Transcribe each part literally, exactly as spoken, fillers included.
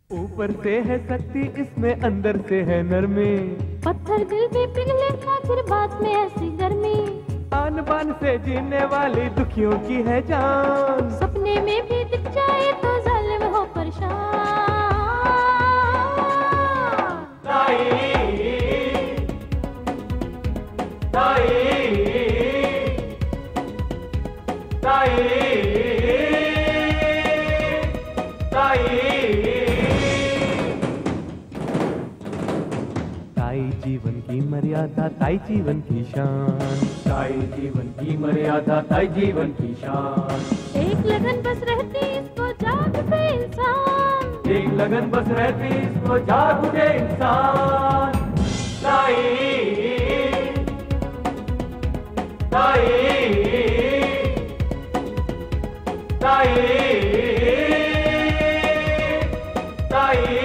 ऊपर से है शक्ति इसमें, अंदर से है नरमी। पत्थर दिल पे पिघले आखिर बात में ऐसी गर्मी। आन बान से जीने वाली दुखियों की है जान। सपने में भी दिख जाए तो जालिम हो परेशान। ताई, ताई, ताई, ताई जीवन की मर्यादा, ताई जीवन की शान। ताई जीवन की मर्यादा, ताई जीवन की शान। एक लगन बस रहती इसको जाग उठे इंसान। एक लगन बस रहती इसको जाग उठे इंसान। ताई, ताई, ताई, ताई।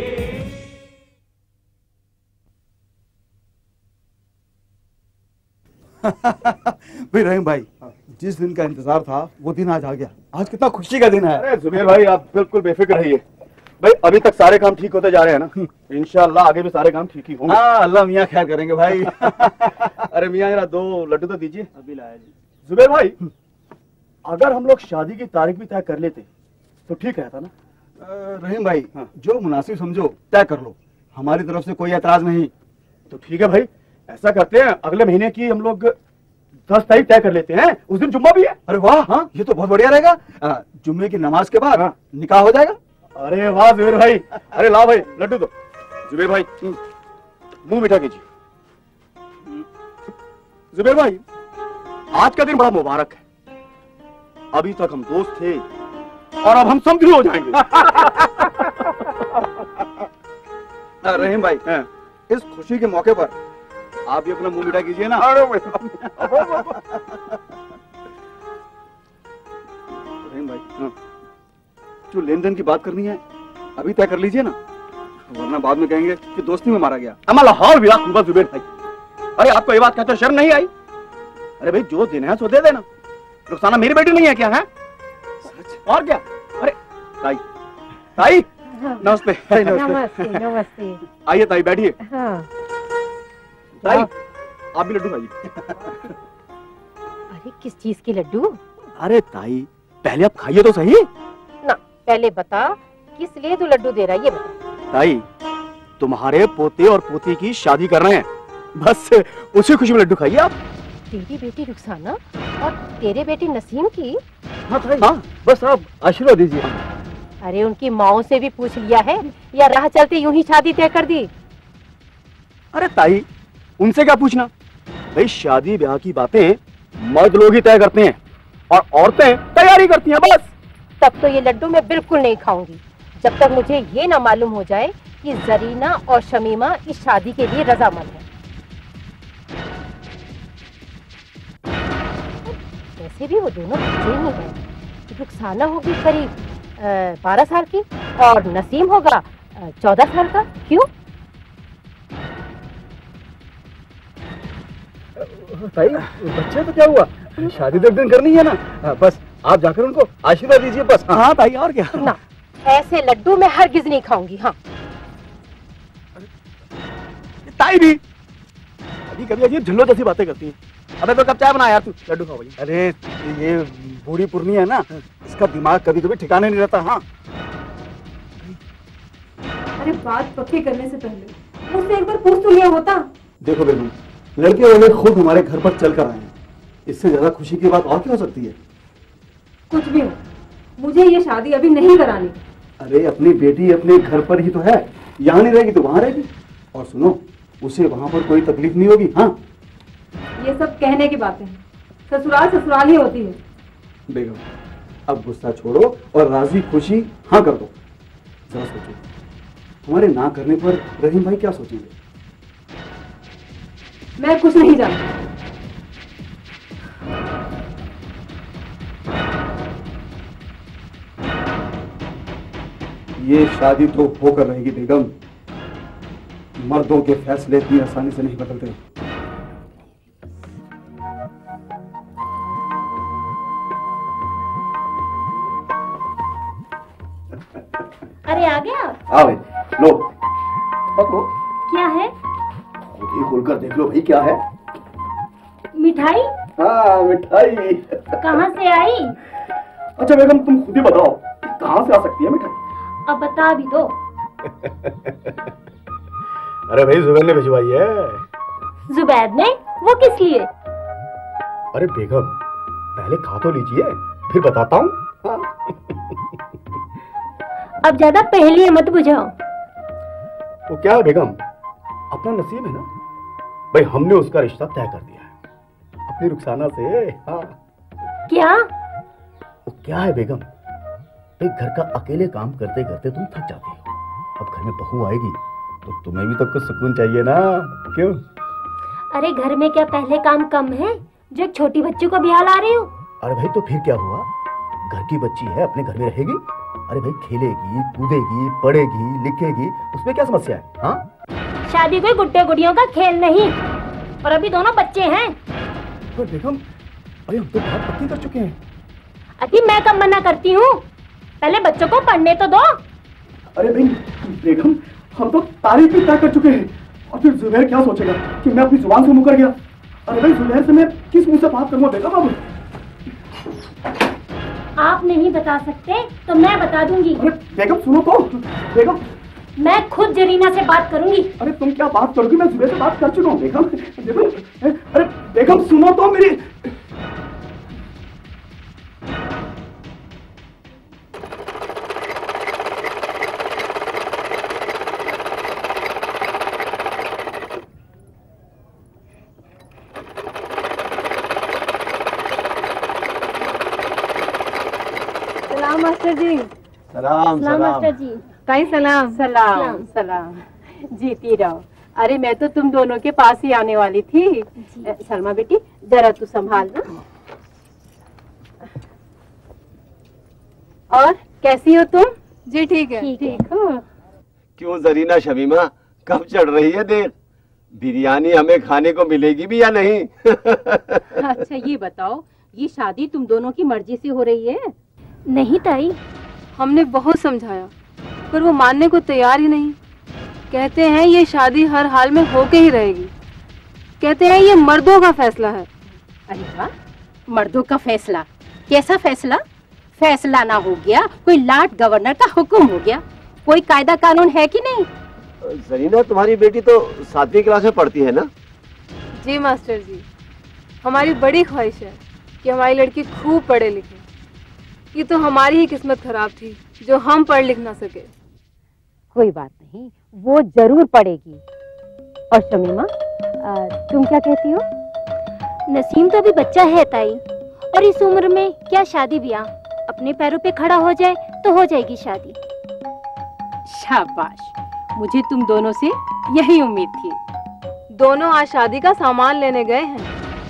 भाई रहीम भाई, जिस दिन का इंतजार था वो दिन आज आ गया। आज कितना खुशी का दिन है। अरे जुबेर भाई, आप बिल्कुल बेफिक्र रहिए भाई। अभी तक सारे काम ठीक होते जा रहे हैं ना, इंशाल्लाह आगे भी सारे काम ठीक ही होंगे। हाँ, अल्लाह मियाँ खैर करेंगे भाई। अरे मियाँ जरा दो लड्डू तो दीजिए। अभी लाया जी। जुबेर भाई, अगर हम लोग शादी की तारीख भी तय कर लेते तो ठीक रहता ना। रहीम भाई, हाँ, जो मुनासिब समझो तय कर लो, हमारी तरफ से कोई एतराज नहीं। तो ठीक है भाई, ऐसा करते हैं, अगले महीने की हम लोग दस तारीख तय कर लेते हैं। उस दिन जुम्मा भी है। अरे वाह, हाँ, ये तो बहुत बढ़िया रहेगा। जुम्मे की नमाज के बाद हाँ। निकाह हो जाएगा। अरे वाह जुबेर भाई, अरे ला भाई लड्डू दो। जुबेर भाई मुंह मीठा कीजिए। जुबेर भाई, आज का दिन बड़ा मुबारक है। अभी तक हम दोस्त थे और अब हम समझी हो जाएंगे। रहीम भाई, इस खुशी के मौके पर आप भी अपना मुंह मीठा कीजिए ना। रहीम भाई, हाँ, जो लेन देन की बात करनी है अभी तय कर लीजिए ना, वरना बाद में कहेंगे कि दोस्ती में मारा गया। अमल लाहौर विला कुबा जुबेर भाई, अरे आपको ये बात कहते शर्म नहीं आई? अरे भाई, जो दिन है सो दे देना। रुखसाना मेरी बेटी नहीं है क्या है? और क्या? अरे ताई, ताई नमस्ते। नमस्ते नमस्ते। आइए ताई, बैठिए। हाँ। ताई, आप भी लड्डू खाइए। अरे किस चीज के लड्डू? अरे ताई, पहले आप खाइए तो सही ना, पहले बता किस लिए तू लड्डू दे रहा है, ये बता। ताई, तुम्हारे पोते और पोती की शादी कर रहे हैं, बस उसी खुशी में लड्डू खाइए आप। तेरी बेटी रुखसाना और तेरे बेटी नसीम की? हाँ ताई, हाँ, बस आप आशीर्वाद दीजिए। अरे उनकी माओ से भी पूछ लिया है या राह चलते यूं ही शादी तय कर दी? अरे ताई, उनसे क्या पूछना भाई, शादी ब्याह की बातें मर्द लोग ही तय करते हैं और औरतें तैयारी करती हैं बस। तब तो ये लड्डू मैं बिल्कुल नहीं खाऊंगी जब तक मुझे ये ना मालूम हो जाए कि जरीना और शमीमा इस शादी के लिए रजामंद है। वैसे भी वो दोनों बच्चे ही हैं। रुखसाना होगी करीब बारह साल की और नसीम होगा चौदह साल का। क्यों? ताई, बच्चा तो क्या हुआ, शादी तो एक दिन करनी है ना, बस आप जाकर उनको आशीर्वाद दीजिए बस। हाँ, हाँ ताई, और क्या। ना, ऐसे लड्डू मैं हरगिज नहीं खाऊंगी। हाँ ताई भी कभी कभी अजीब झल्लो जैसी बातें करती है। अबे तो कब चाय बनाया यार तू, लड्डू खाओ भाई। अरे ये बूढ़ी पुरनी है ना, इसका दिमाग कभी कभी ठिकाने नहीं रहता। हाँ, अरे बात पक्की करने से पहले मुझसे एक बार पूछ तो लिया होता। देखो बेगम, लड़के वाले खुद हमारे घर पर चल कर आए हैं, इससे ज्यादा खुशी की बात और क्या हो सकती है? कुछ भी हो, मुझे ये शादी अभी नहीं करानी। अरे अपनी बेटी अपने घर पर ही तो है, यहाँ नहीं रहेगी तो वहाँ रहेगी। और सुनो, उसे वहाँ पर कोई तकलीफ नहीं होगी। हाँ, ये सब कहने की बातें हैं, ससुराल ससुराल ही होती है। बेगम, अब गुस्सा छोड़ो और राजी खुशी हाँ कर दो। जरा सोचो, हमारे ना करने पर रहीम भाई क्या सोचेंगे? मैं कुछ नहीं जानती। ये शादी तो होकर रहेगी बेगम। मर्दों के फैसले इतनी आसानी से नहीं बदलते। अरे आ गया। हाँ भाई, लो पकड़ो। क्या है? खुद ही खोलकर देख लो भाई क्या है। मिठाई? हाँ मिठाई। कहाँ से आई? अच्छा बेगम तुम खुद ही बताओ कहाँ से आ सकती है मिठाई? अब बता भी दो। अरे भाई जुबैर ने भिजवाई है। जुबैर ने? वो किस लिए? अरे बेगम पहले खा तो लीजिए फिर बताता हूँ। हाँ। अब ज्यादा पहेली मत बुझाओ। वो क्या है बेगम, अपना नसीब है ना भाई, हमने उसका रिश्ता तय कर दिया है अपनी रुखसाना से। हाँ। क्या? वो क्या है बेगम, एक घर का अकेले काम करते करते तुम थक जाती हो, अब घर में बहू आएगी तो तुम्हें भी तो कुछ सुकून चाहिए ना, क्यों? अरे घर में क्या पहले काम कम है जो एक छोटी बच्ची को बिहार ला रही हूँ? अरे भाई तो फिर क्या हुआ, घर की बच्ची है अपने घर में रहेगी। अरे भाई खेलेगी कूदेगी पढ़ेगी लिखेगी, उसमें क्या समस्या है? हाँ शादी कोई गुड्डे गुड़ियों का खेल नहीं, और अभी दोनों बच्चे हैं। तो बेगम अरे हम तो बहुत पक्की कर चुके हैं। अभी मैं कब मना करती हूँ, पहले बच्चों को पढ़ने तो दो। अरे भाई बेगम हम तो तारीख भी तय कर चुके हैं, और फिर जुबैर क्या सोचेगा कि मैं अपनी जुबान से मुकर गया। अरे भाई जुबैर से मैं किस मुंह से बात करूंगा बेगम? अब आप नहीं बता सकते तो मैं बता दूंगी। अरे बेगम सुनो तो, बेगम मैं खुद जरीना से बात करूंगी। अरे तुम क्या बात करोगी, मैं जुबैर से बात कर चुका हूँ बेगम। बेगम अरे बेगम सुनो तो मेरी। सलाम मास्टर जी। सलाम सलाम मास्टर जी। कहीं सलाम। सलाम सलाम, जीती रहो। अरे मैं तो तुम दोनों के पास ही आने वाली थी। अ, सलमा बेटी जरा तू संभाल ना। और कैसी हो तुम? जी ठीक है। ठीक है। ठीक हो? क्यों जरीना शमीमा कब चढ़ रही है देर? बिरयानी हमें खाने को मिलेगी भी या नहीं? अच्छा ये बताओ, ये शादी तुम दोनों की मर्जी से हो रही है? नहीं ताई, हमने बहुत समझाया पर वो मानने को तैयार ही नहीं। कहते हैं ये शादी हर हाल में होके ही रहेगी। कहते हैं ये मर्दों का फैसला है। अरे वाह, मर्दों का फैसला? कैसा फैसला? फैसला ना हो गया, कोई लॉर्ड गवर्नर का हुक्म हो गया। कोई कायदा कानून है कि नहीं? जरीना तुम्हारी बेटी तो सातवीं क्लास में पढ़ती है ना? जी मास्टर जी, हमारी बड़ी ख्वाहिश है कि हमारी लड़की खूब पढ़े लिखे। ये तो हमारी ही किस्मत खराब थी जो हम पढ़ लिख ना सके। कोई बात नहीं, वो जरूर पढ़ेगी। और शमीमा आ, तुम क्या कहती हो? नसीम तो अभी बच्चा है ताई, और इस उम्र में क्या शादी ब्याह, अपने पैरों पे खड़ा हो जाए तो हो जाएगी शादी। शाबाश, मुझे तुम दोनों से यही उम्मीद थी। दोनों आज शादी का सामान लेने गए हैं।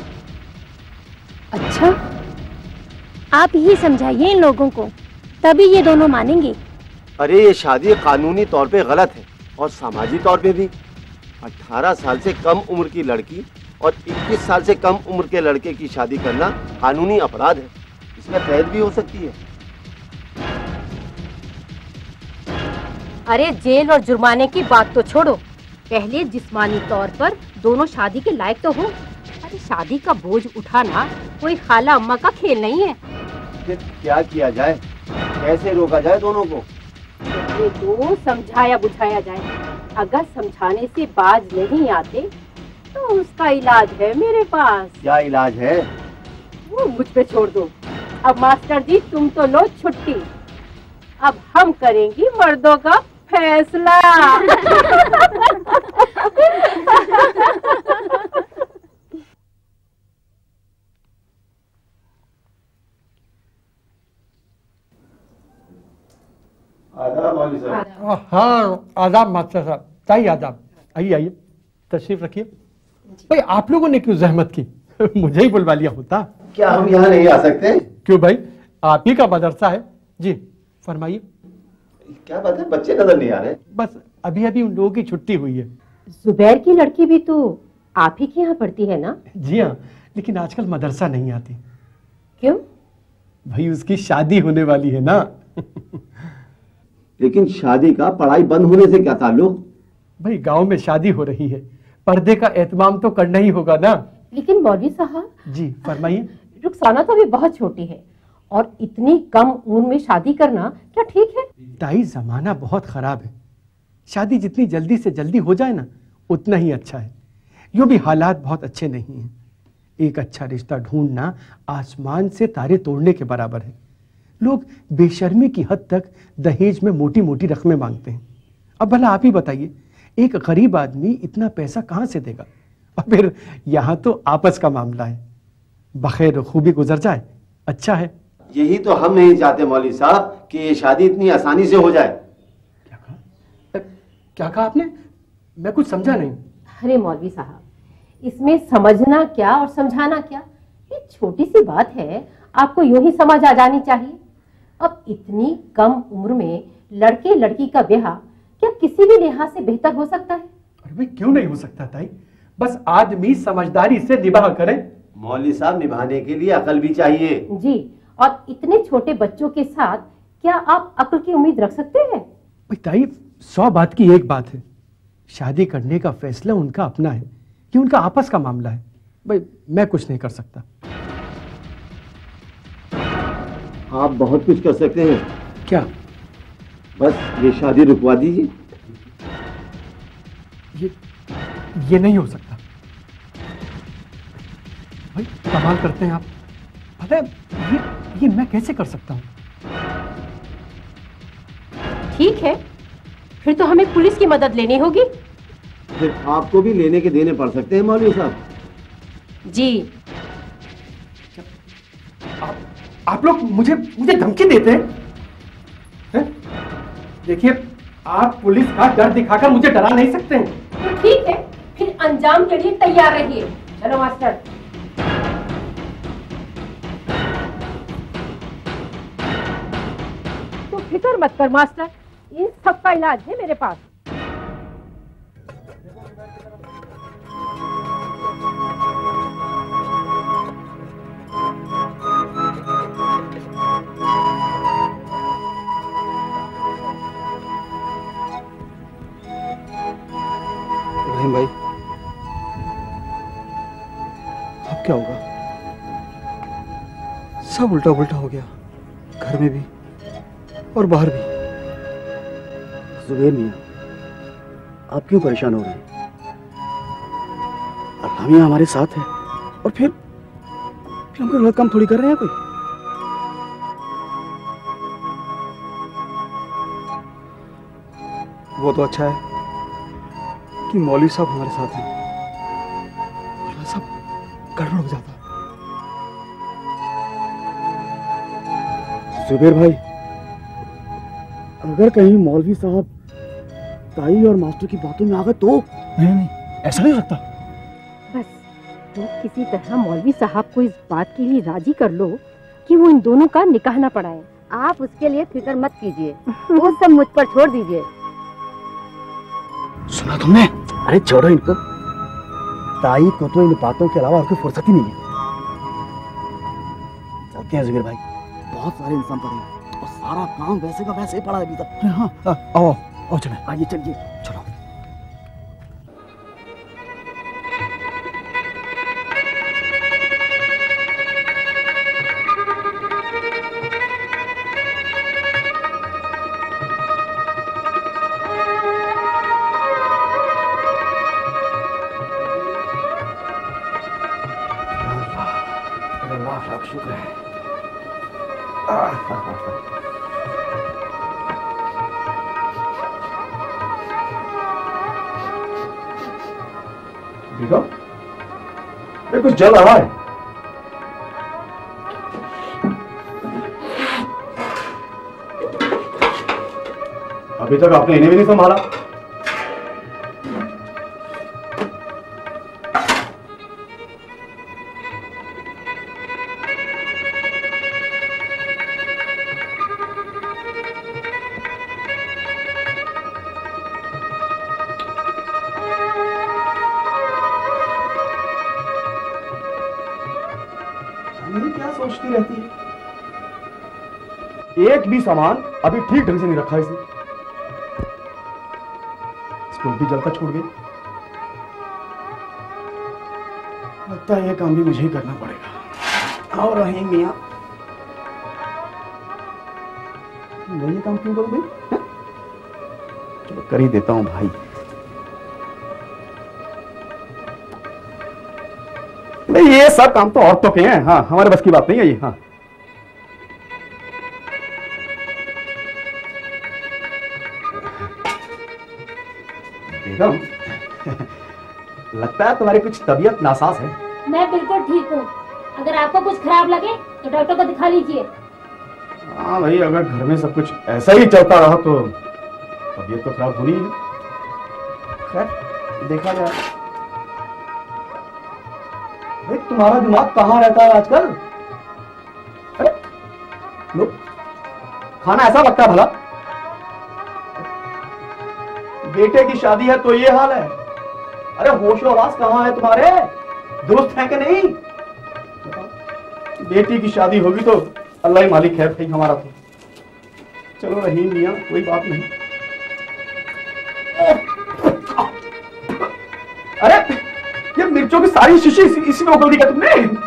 अच्छा, आप ही समझाइए इन लोगों को, तभी ये दोनों मानेंगे। अरे ये शादी कानूनी तौर पे गलत है और सामाजिक तौर पे भी। अठारह साल से कम उम्र की लड़की और इक्कीस साल से कम उम्र के लड़के की शादी करना कानूनी अपराध है, इसमें कैद भी हो सकती है। अरे जेल और जुर्माने की बात तो छोड़ो, पहले जिस्मानी तौर पर दोनों शादी के लायक तो हो। अरे शादी का बोझ उठाना कोई खाला अम्मा का खेल नहीं है। फिर क्या किया जाए, कैसे रोका जाए दोनों को? ये तो समझाया बुझाया जाए। अगर समझाने से बाज नहीं आते तो उसका इलाज है मेरे पास। क्या इलाज है? वो मुझ पे छोड़ दो। अब मास्टर जी तुम तो लो छुट्टी, अब हम करेंगी मर्दों का फैसला। आदाब वाली साहब। हाँ आदाब मास्टर साहब, ताई आदाब। आइए आइए तशरीफ रखिए। भाई आप लोगों ने क्यों जहमत की, मुझे ही बुलवा लिया होता। क्या हम यहाँ नहीं आ सकते? क्यों भाई, आप ही का मदरसा है। जी फरमाइए। क्या बात है, बच्चे नजर नहीं आ रहे? बस अभी अभी उन लोगों की छुट्टी हुई है। जुबैर की लड़की भी तो आप ही के यहाँ पढ़ती है ना? जी हाँ, लेकिन आजकल मदरसा नहीं आती। क्यों? भाई उसकी शादी होने वाली है ना। लेकिन शादी का पढ़ाई बंद होने से क्या ताल्लुक? भाई गांव में शादी हो रही है, पर्दे का एहतमाम तो करना ही होगा ना। लेकिन मौलवी साहब। जी फरमाइए। रुखसाना तो अभी बहुत छोटी है और इतनी कम उम्र में शादी करना क्या ठीक है? ताई जमाना बहुत खराब है, शादी जितनी जल्दी से जल्दी हो जाए ना उतना ही अच्छा है। यूं भी हालात बहुत अच्छे नहीं हैं। एक अच्छा रिश्ता ढूंढना आसमान से तारे तोड़ने के बराबर है। लोग बेशर्मी की हद तक दहेज में मोटी मोटी रकमें मांगते हैं। अब भला आप ही बताइए, एक गरीब आदमी इतना पैसा कहां से देगा? और फिर यहां तो आपस का मामला है, बखैर खूबी गुजर जाए अच्छा है। यही तो हम नहीं चाहते मौलवी साहब कि ये शादी इतनी आसानी से हो जाए। क्या कहा? क्या कहा आपने? मैं कुछ समझा नहीं। अरे मौलवी साहब, इसमें समझना क्या और समझाना क्या, ये छोटी सी बात है, आपको यूं ही समझ आ जानी चाहिए। अब इतनी कम उम्र में लड़के लड़की का ब्याह क्या किसी भी लिहाज से बेहतर हो सकता है? अरे भाई क्यों नहीं हो सकता ताई, बस आदमी समझदारी से निभाह करे। मौलवी साहब, निभाने के लिए अकल भी चाहिए। जी, और इतने छोटे बच्चों के साथ क्या आप अक्ल की उम्मीद रख सकते हैं? भाई ताई, सौ बात की एक बात है, शादी करने का फैसला उनका अपना है, कि उनका आपस का मामला है। भाई मैं कुछ नहीं कर सकता। आप बहुत कुछ कर सकते हैं। क्या? बस ये शादी रुकवा दीजिए। ये ये नहीं हो सकता भाई, कमाल करते हैं आप। पता है ये ये मैं कैसे कर सकता हूँ? ठीक है, फिर तो हमें पुलिस की मदद लेनी होगी। फिर आपको भी लेने के देने पड़ सकते हैं मौलवी साहब। जी। आप, आप लोग मुझे मुझे धमकी देते हैं, हैं? देखिए, आप पुलिस का डर दिखाकर मुझे डरा नहीं सकते हैं। तो ठीक है, फिर अंजाम के लिए तैयार रहिए। चलो मास्टर। तो फिक्र मत कर मास्टर, इन सब का इलाज है मेरे पास। इब्राहिम भाई, अब क्या होगा? सब उल्टा पुल्टा हो गया, घर में भी और बाहर भी। जुबैर मियां, आप क्यों परेशान हो रहे हैं? अल्लाह मियां हमारे साथ है, और फिर फिर हम कोई गलत काम थोड़ी कर रहे हैं कोई। वो तो अच्छा है कि मौलवी साहब हमारे साथ हैं, वरना सब गड़बड़ हो जाता। जुबैर भाई, अगर कहीं मौलवी साहब ताई और मास्टर की बातों में आ गए तो? नहीं नहीं, ऐसा नहीं हो सकता। बस तो किसी तरह मौलवी साहब को इस बात के लिए राजी कर लो कि वो इन दोनों का निकाह ना पढ़ाएं। आप उसके लिए फिक्र मत कीजिए, वो सब मुझ पर छोड़ दीजिए। सुना तुमने? अरे छोड़ो इनको, ताई को तो इन बातों के अलावा और कोई फुर्सत ही नहीं है। चलते हैं जुबैर भाई, बहुत सारे इंसान पड़े हैं और सारा काम वैसे का वैसे ही पड़ा है अभी तक। हाँ, हाँ, आओ आओ चले। आइए चलिए, चलो। शुक्र है। देखो, ये कुछ जल रहा है। अभी तक आपने इन्हें भी नहीं संभाला। क्या सोचती रहती है? एक भी सामान अभी ठीक ढंग से नहीं रखा इसने। स्टोव भी जलता छूट गई। लगता है ये काम भी मुझे ही करना पड़ेगा। और रही मियाँ, मैं ये काम क्यों करूँ भाई? चलो कर ही देता हूँ भाई। नहीं ये सब काम तो औरतों के हैं, हाँ हमारे बस की बात नहीं है ये। हाँ बेगम, लगता है तुम्हारी कुछ तबीयत नासाज है। मैं बिल्कुल ठीक हूँ। अगर आपको कुछ खराब लगे तो डॉक्टर को दिखा लीजिए। हाँ भाई, अगर घर में सब कुछ ऐसा ही चलता रहा तो तबीयत तो खराब होनी है। खैर देखा जाए। भाई तुम्हारा दिमाग कहाँ रहता है आजकल? अरे लो, खाना ऐसा लगता है भला? बेटे की शादी है तो ये हाल है। अरे होशो आवाज कहाँ है तुम्हारे? दुरुस्त है कि नहीं? बेटी की शादी होगी तो अल्लाह ही मालिक है भाई हमारा तो। चलो रहीम मियां, कोई बात नहीं। अरे ये मिर्चों की सारी शीशी इसी, इसी में उगल दी क्या तुमने?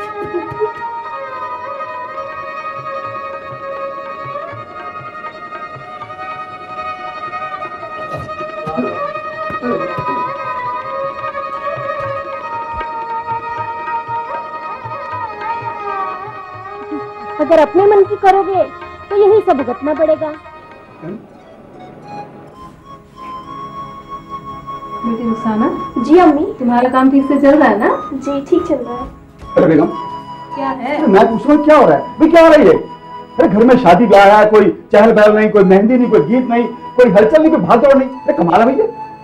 अगर अपने मन की करोगे तो यही सब भुगतना पड़ेगा। बेटी रुखसाना, जी अम्मी। तुम्हारा काम ठीक से चल रहा है ना? जी ठीक चल रहा है। अरे बेगम, क्या है? मैं पूछ रहा हूँ क्या हो रहा है? भाई क्या हो रही है? अरे घर में शादी ब्याह है, कोई चहल पहल नहीं, कोई मेहंदी नहीं, कोई गीत नहीं, कोई हलचल नहीं, कोई भाग दौड़ नहीं। अरे कमाल है भैया।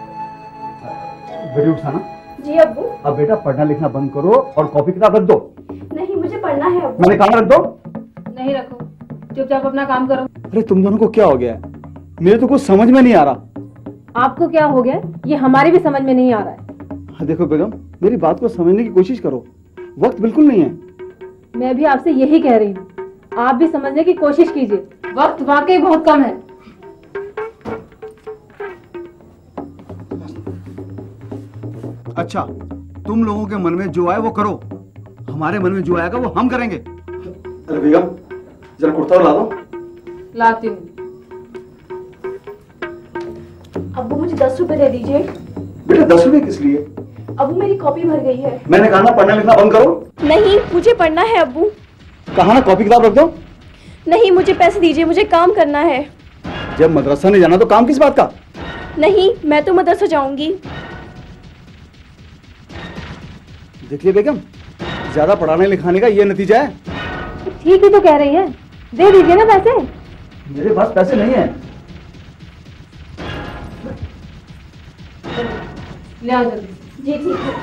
बेटी रुखसाना। जी अब्बू। अब बेटा पढ़ना लिखना बंद करो और कॉपी किताब रख दो। नहीं मुझे पढ़ना है अब्बू। मैंने कहा रख दो। नहीं रखो, चुपचाप अपना काम करो। अरे तुम दोनों को क्या हो गया है? मेरे तो कुछ समझ में नहीं आ रहा। आपको क्या हो गया ये हमारी भी समझ में नहीं आ रहा है। देखो बेगम, मेरी बात को समझने की कोशिश करो, वक्त बिल्कुल नहीं है। मैं भी आपसे यही कह रही हूँ, आप भी समझने की कोशिश कीजिए, वक्त वाकई बहुत कम है। अच्छा, तुम लोगों के मन में जो आए वो करो, हमारे मन में जो आएगा वो हम करेंगे। अरे बेगम, जरा कुर्ता ला दो। लाती हूँ। अब्बू मुझे दस रुपए दे दीजिए। बेटा दस रुपए किस लिए? अब्बू मेरी कॉपी भर गई है। मैंने कहा ना पढ़ना लिखना बंद करो। नहीं मुझे पढ़ना है अब्बू। कहा ना कॉपी किताब रख दो। नहीं मुझे पैसे दीजिए, मुझे काम करना है। जब मदरसा नहीं जाना तो काम किस बात का? नहीं मैं तो मदरसा जाऊंगी। देखिए बेगम, ज्यादा पढ़ाने लिखाने का ये नतीजा है। ठीक ही तो कह रही है, दे दीजिए ना पैसे। मेरे पास पैसे नहीं है। ले आओ जल्दी। जी ठीक है।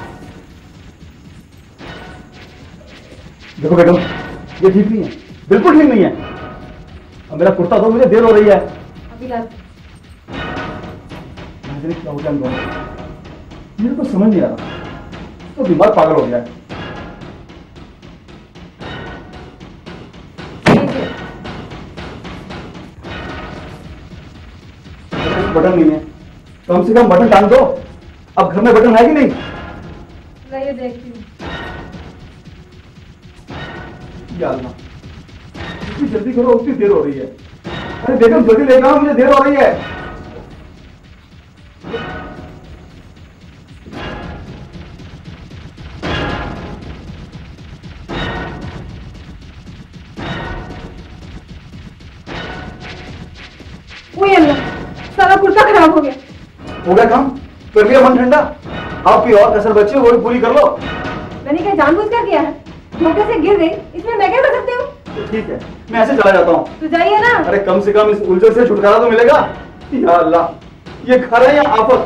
देखो बेगम, ये ठीक नहीं है, बिल्कुल ठीक नहीं है। अब मेरा कुर्ता दो, मुझे देर हो रही है। अभी लाती। क्या हो गया मेरे को समझ नहीं आ रहा, तो दिमाग पागल हो गया है। बटन नहीं है, कम से कम बटन डाल दो। अब घर में बटन है कि नहीं? रहिए देखती हूँ। या अल्लाह, जितनी जल्दी करो उतनी देर हो रही है। अरे बेगम जल्दी लेकर आओ, मुझे देर हो रही है। ओए अल्लाह, सारा कुर्ता खराब हो गया। हो गया काम, कर लिया मन ठंडा। आपकी और कसर बची है वो भी पूरी कर लो। मैंने क्या जानबूझ कर किया है? धोखे से गिर गई, इसमें मैं क्या कर सकती हूँ? ठीक है, मैं ऐसे चला जाता हूँ। तो जाइए ना। अरे कम से कम इस उलझन से छुटकारा तो मिलेगा। या अल्लाह, ये घर है या आफत?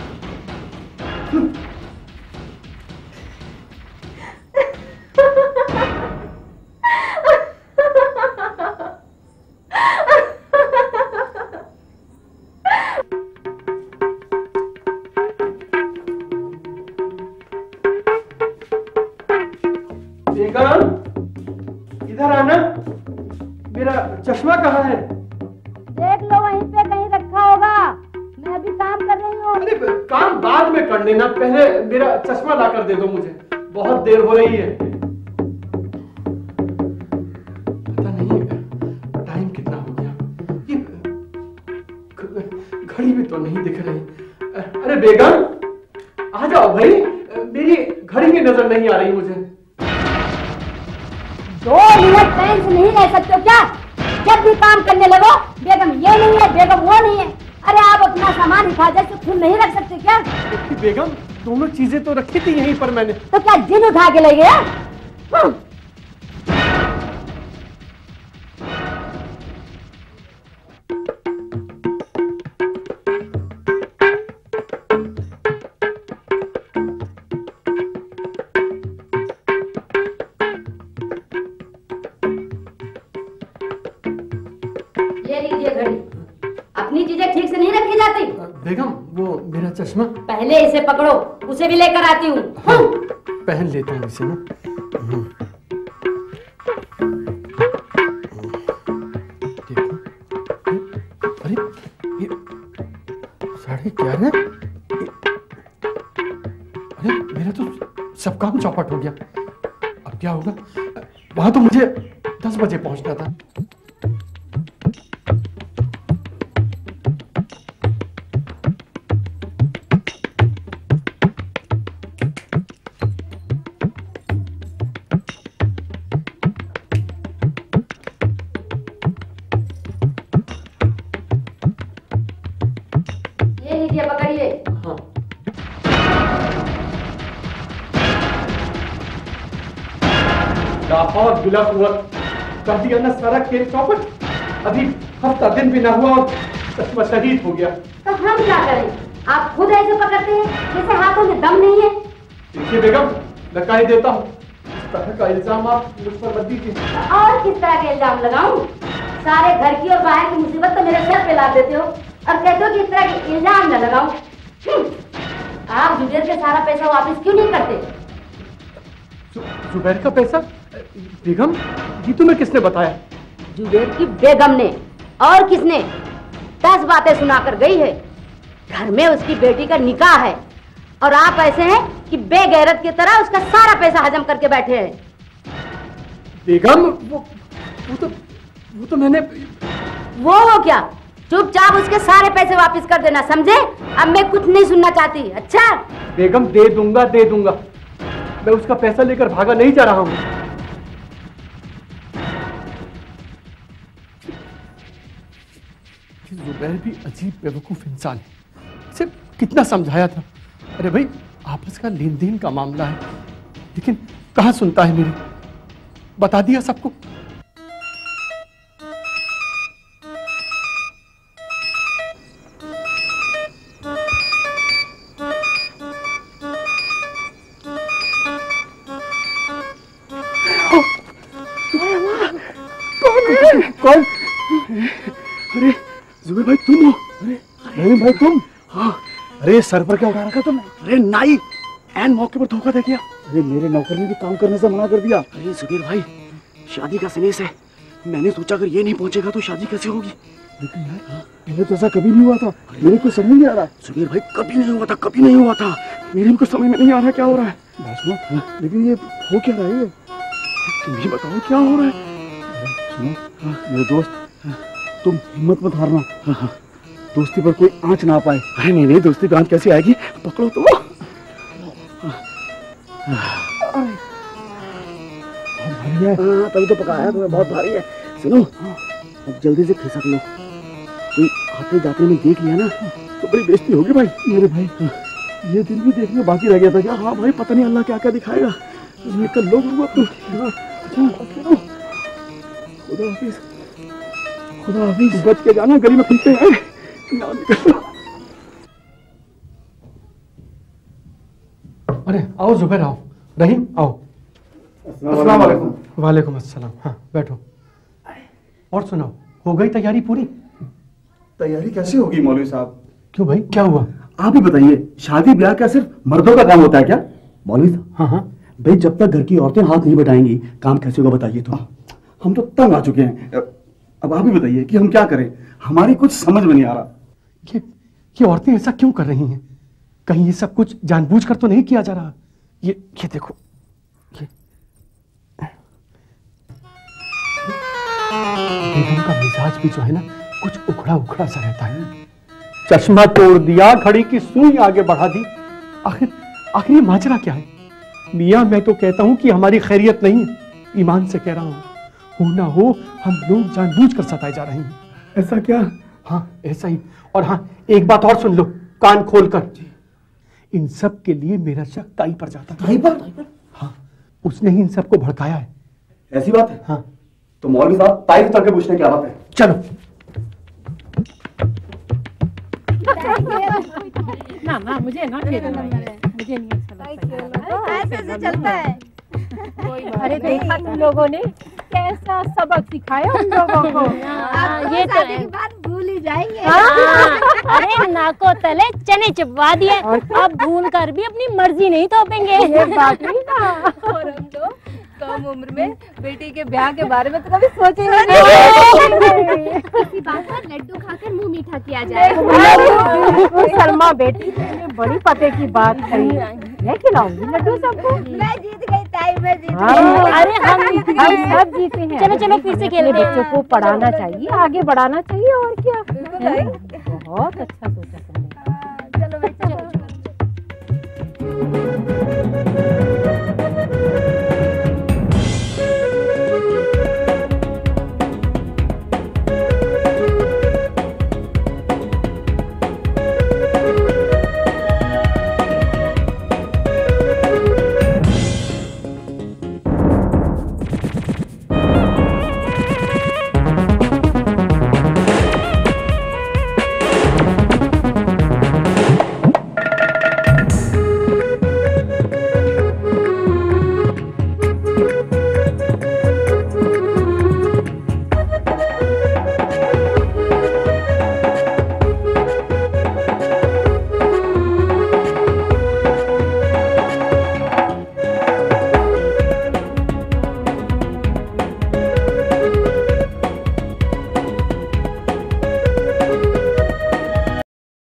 इधर आना, मेरा चश्मा कहाँ है? देख लो वहीं पे कहीं रखा होगा। मैं अभी काम कर रही हूँ। अरे काम बाद में कर लेना, पहले मेरा चश्मा ला कर दे दो मुझे, बहुत देर हो रही है। पता नहीं टाइम कितना हो गया, ये घड़ी भी तो नहीं दिख रही। अरे बेगम आ जाओ भाई, मेरी घड़ी की नजर नहीं आ रही मुझे। दो मिनट टाइम से नहीं रह सकते क्या? जब भी काम करने लगो बेगम ये नहीं है, बेगम वो नहीं है। अरे आप अपना सामान हिफाजत से खुद नहीं रख सकते क्या? बेगम दोनों चीजें तो रखी थी यहीं पर मैंने। तो क्या जिन उठा के ले गया? ये लीजिए घड़ी। अपनी चीजें ठीक से नहीं रखी जाती। बेगम वो मेरा चश्मा। पहले इसे पकड़ो, उसे भी लेकर आती हूँ। हाँ, पहन लेता हूँ इसे ना। देखो, अरे ये साढ़े ग्यारह। अरे मेरा तो सब काम चौपट हो गया। अब क्या होगा? वहां तो मुझे दस बजे पहुंचना था। और गिला हुआ कर दिया ना सारा खेल चौपट। अभी हफ्ता दिन भी ना हुआ और चश्मा शहीद हो गया। तो हम क्या करें? आप खुद ऐसे पकड़ते हैं जैसे हाथों में दम नहीं है। देखिए बेगम, मैं कह देता हूँ, इस तरह का इल्जाम आप मुझ पर मत दीजिए। और किस तरह के इल्जाम लगाऊं? सारे घर की और बाहर की मुसीबत तो मेरे सर पे ला देते हो और कहते हो कि इस तरह के इल्जाम न लगाऊं। आप जुबैर के सारा पैसा वापस क्यों नहीं करते? जुबैर का पैसा? बेगम ये तुम्हें किसने बताया? जुबैर की बेगम ने। और किसने? दस बातें सुनाकर गई है। घर में उसकी बेटी का निकाह है और आप ऐसे हैं कि बेगैरत की तरह उसका सारा पैसा हजम करके बैठे हैं। बेगम वो वो तो वो तो मैंने वो वो क्या? चुपचाप उसके सारे पैसे वापस कर देना, समझे? अब मैं कुछ नहीं सुनना चाहती। अच्छा बेगम दे दूंगा दे दूंगा, मैं उसका पैसा लेकर भागा नहीं जा रहा हूं। जुबैर भी अजीब बेवकूफ इंसान है, इसे कितना समझाया था। अरे भाई आपस का लेन देन का मामला है, लेकिन कहां सुनता है मेरी। बता दिया सबको। कौन? अरे जुबैर भाई तुम हो? अरे अरे भाई तुम? हाँ। अरे सर पर क्या उठा रखा तुमने? अरे नाई, एन मौके पर धोखा दे दिया। अरे मेरे नौकर ने भी काम करने से मना कर दिया। अरे जुबैर भाई शादी का सनेस है, मैंने सोचा अगर ये नहीं पहुंचेगा तो शादी कैसे होगी। लेकिन यार पहले तो ऐसा कभी नहीं हुआ था, मेरे को समझ नहीं आ रहा। जुबैर भाई कभी नहीं हुआ था, कभी नहीं हुआ था, मेरे को समझ में नहीं आ रहा क्या हो रहा है। सुनो, लेकिन ये हो क्या रहा है? तुम ही बताओ क्या हो रहा है। सुनो मेरे दोस्त, तुम हिम्मत मत हारना। हाँ हाँ। दोस्ती पर कोई आंच ना पाए। अरे नहीं नहीं, दोस्ती पर आंच कैसी आएगी? पकड़ो तो। बहुत भारी है। हाँ तभी तो पकाया तुम्हें, बहुत भारी है। सुनो अब जल्दी से खिसक लो, कोई आते जाते में देख लिया ना तो बड़ी बेइज्जती होगी भाई। मेरे भाई ये दिन भी देखने बाकी रह गया था क्या? हाँ भाई पता नहीं अल्लाह क्या क्या दिखाएगा। ये कर लो तुम। खुदा हाफिज, खुदा हाफिज। बच के जाना, गली में खुलते हैं। अरे आओ जुबैर, आओ। रहीम आओ। अस्सलाम वालेकुम। वालेकुम अस्सलाम। हाँ बैठो। और सुनाओ, हो गई तैयारी पूरी? तैयारी कैसे होगी मौलवी साहब? क्यों भाई, क्या हुआ? आप ही बताइए, शादी ब्याह क्या सिर्फ मर्दों का काम होता है क्या? मौलवी साहब। हाँ हाँ भाई, जब तक घर की औरतें हाथ नहीं बटाएंगी काम कैसे होगा बताइए तो। हम तो तंग आ चुके हैं। अब आप ही बताइए कि हम क्या करें, हमारी कुछ समझ में नहीं आ रहा। ये ये औरतें ऐसा क्यों कर रही हैं? कहीं ये सब कुछ जानबूझकर तो नहीं किया जा रहा? ये ये देखो, ये बेगम का मिजाज भी जो है ना कुछ उखड़ा उखड़ा सा रहता है। चश्मा तोड़ दिया, घड़ी की सुई आगे बढ़ा दी। आखिर आखिर ये माजरा क्या है? मियां, मैं तो कहता हूं कि हमारी खैरियत नहीं है, ईमान से कह रहा हूं। हो ना हो हम लोग जानबूझकर सताए जा रहे हैं। ऐसा क्या? हाँ ऐसा ही। और हाँ, एक बात और सुन लो कान खोलकर। इन सब के लिए मेरा शक ताई पर जाता है। ताई पर? हाँ, उसने ही इन सबको भड़काया है। ऐसी बात है? हाँ। तो मौलवी साहब ताई तक के पूछने क्या बात है? चलो। ना ना मुझे ना खेलना है, मुझे नहीं अच्छा लगता है। ऐसे ऐसे चलता है। अरे देखा तुम लोगों ने कैसा सबक सिखाया उन लोगों को। ये तो है। बात भूल ही जाएंगे। अरे नाको तले चने चबवा दिए, अब भून कर भी अपनी मर्जी नहीं थोपेंगे। ये बात नहीं था। और हम तो कम उम्र में बेटी के ब्याह के बारे में तो कभी सोचे ही नहीं। इसी बात पर लड्डू खाकर मुंह मीठा किया जाए। सलमा बेटी, तुमने बड़ी पते की बात कही। मैं खिलाऊंगी लड्डू सबको। मैं जीत गई ताई, मैं जीत गई। अरे हम हम सब जीते हैं। चलो चलो फिर से खेलते हैं। बच्चों को पढ़ाना चाहिए, आगे बढ़ाना चाहिए, और क्या। बहुत अच्छा सोचा तुमने। चलो बच्चों।